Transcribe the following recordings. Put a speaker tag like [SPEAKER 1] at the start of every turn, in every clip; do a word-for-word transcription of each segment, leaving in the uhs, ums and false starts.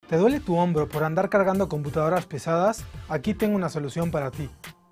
[SPEAKER 1] ¿Te duele tu hombro por andar cargando computadoras pesadas? Aquí tengo una solución para ti.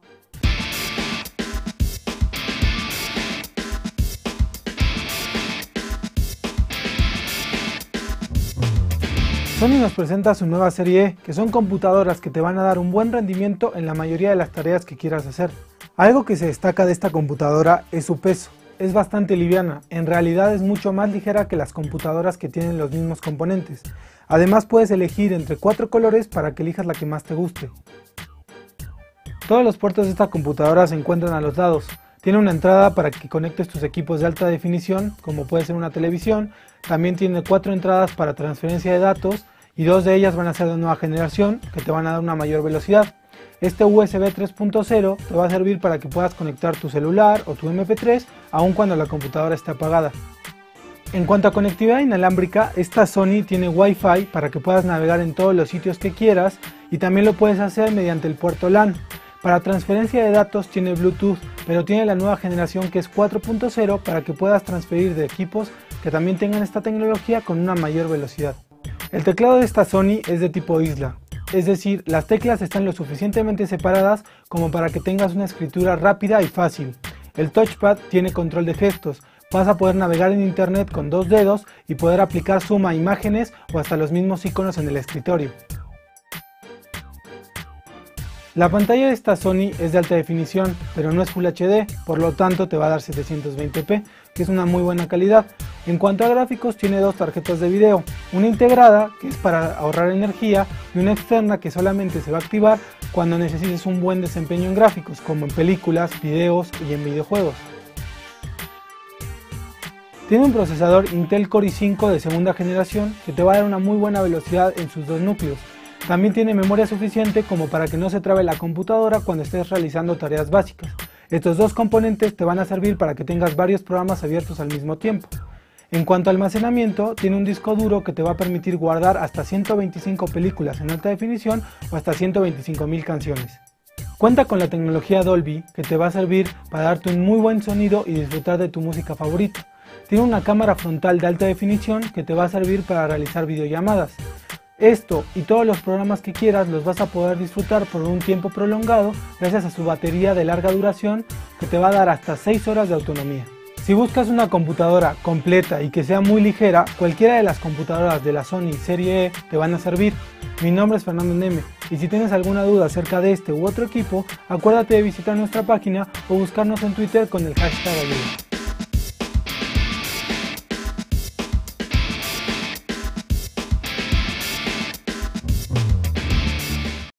[SPEAKER 1] Sony nos presenta su nueva serie E, que son computadoras que te van a dar un buen rendimiento en la mayoría de las tareas que quieras hacer. Algo que se destaca de esta computadora es su peso. Es bastante liviana, en realidad es mucho más ligera que las computadoras que tienen los mismos componentes. Además puedes elegir entre cuatro colores para que elijas la que más te guste. Todos los puertos de esta computadora se encuentran a los lados. Tiene una entrada para que conectes tus equipos de alta definición, como puede ser una televisión. También tiene cuatro entradas para transferencia de datos y dos de ellas van a ser de nueva generación, que te van a dar una mayor velocidad. Este U S B tres punto cero te va a servir para que puedas conectar tu celular o tu eme pe tres aun cuando la computadora esté apagada. En cuanto a conectividad inalámbrica, esta Sony tiene Wi-Fi para que puedas navegar en todos los sitios que quieras y también lo puedes hacer mediante el puerto LAN. Para transferencia de datos tiene Bluetooth, pero tiene la nueva generación que es cuatro punto cero para que puedas transferir de equipos que también tengan esta tecnología con una mayor velocidad. El teclado de esta Sony es de tipo isla, es decir, las teclas están lo suficientemente separadas como para que tengas una escritura rápida y fácil. El touchpad tiene control de gestos, vas a poder navegar en internet con dos dedos y poder aplicar zoom a imágenes o hasta los mismos iconos en el escritorio. La pantalla de esta Sony es de alta definición, pero no es Full H D, por lo tanto te va a dar setecientos veinte p, que es una muy buena calidad. En cuanto a gráficos, tiene dos tarjetas de video, una integrada, que es para ahorrar energía, y una externa que solamente se va a activar cuando necesites un buen desempeño en gráficos, como en películas, videos y en videojuegos. Tiene un procesador Intel Core i cinco de segunda generación que te va a dar una muy buena velocidad en sus dos núcleos. También tiene memoria suficiente como para que no se trabe la computadora cuando estés realizando tareas básicas. Estos dos componentes te van a servir para que tengas varios programas abiertos al mismo tiempo. En cuanto a almacenamiento, tiene un disco duro que te va a permitir guardar hasta ciento veinticinco películas en alta definición o hasta ciento veinticinco mil canciones. Cuenta con la tecnología Dolby que te va a servir para darte un muy buen sonido y disfrutar de tu música favorita. Tiene una cámara frontal de alta definición que te va a servir para realizar videollamadas. Esto y todos los programas que quieras los vas a poder disfrutar por un tiempo prolongado gracias a su batería de larga duración que te va a dar hasta seis horas de autonomía. Si buscas una computadora completa y que sea muy ligera, cualquiera de las computadoras de la Sony Serie E te van a servir. Mi nombre es Fernando Neme y si tienes alguna duda acerca de este u otro equipo, acuérdate de visitar nuestra página o buscarnos en Twitter con el hashtag ayuda.